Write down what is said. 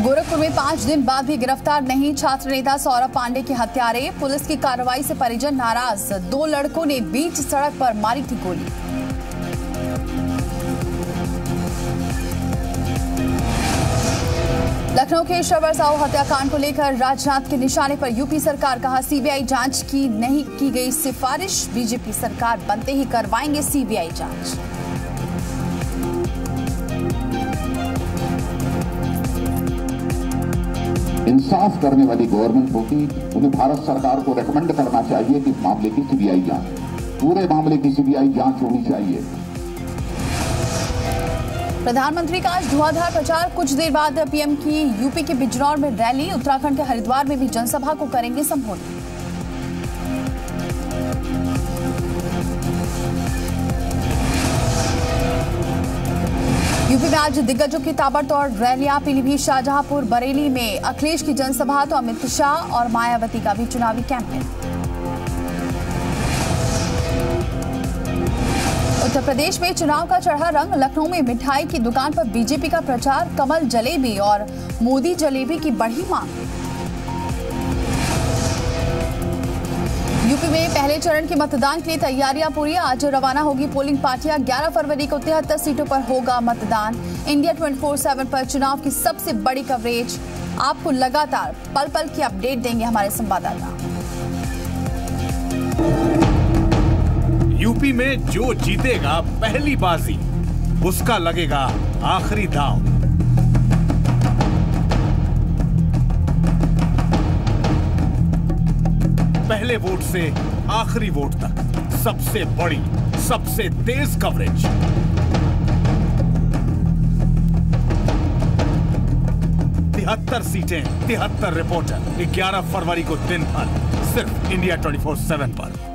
गोरखपुर में 5 दिन बाद भी गिरफ्तार नहीं छात्र नेता सौरभ पांडे के हत्यारे। पुलिस की कार्रवाई से परिजन नाराज। 2 लड़कों ने बीच सड़क पर मारी थी गोली। लखनऊ के श्रवण साहू हत्याकांड को लेकर राजनाथ के निशाने पर यूपी सरकार। कहा सीबीआई जांच की नहीं की गई सिफारिश। बीजेपी सरकार बनते ही करवाएंगे सीबीआई जांच। इंसाफ करने वाली गवर्नमेंट होती, उन्हें भारत सरकार को रेकमेंड करना चाहिए कि इस मामले की सीबीआई जांच, पूरे मामले की सीबीआई जांच होनी चाहिए। प्रधानमंत्री का आज धुआंधार प्रचार। कुछ देर बाद पीएम की यूपी के बिजनौर में रैली। उत्तराखंड के हरिद्वार में भी जनसभा को करेंगे संबोधित। यूपी में आज दिग्गजों की ताबड़तोड़ रैलियां। पीलीभीत, शाहजहांपुर, बरेली में अखिलेश की जनसभा तो अमित शाह और मायावती का भी चुनावी कैंपेन। उत्तर प्रदेश में चुनाव का चढ़ा रंग। लखनऊ में मिठाई की दुकान पर बीजेपी का प्रचार। कमल जलेबी और मोदी जलेबी की बढ़ी मांग। यूपी में पहले चरण के मतदान के लिए तैयारियां पूरी। आज रवाना होगी पोलिंग पार्टियां। 11 फरवरी को 73 सीटों पर होगा मतदान। इंडिया 24/7 पर चुनाव की सबसे बड़ी कवरेज। आपको लगातार पल पल की अपडेट देंगे हमारे संवाददाता। यूपी में जो जीतेगा पहली बाजी, उसका लगेगा आखिरी दांव। पहले वोट से आखिरी वोट तक सबसे बड़ी, सबसे तेज कवरेज। तिहत्तर सीटें, 73 रिपोर्टर। 11 फरवरी को दिन भर सिर्फ इंडिया 24/7 पर।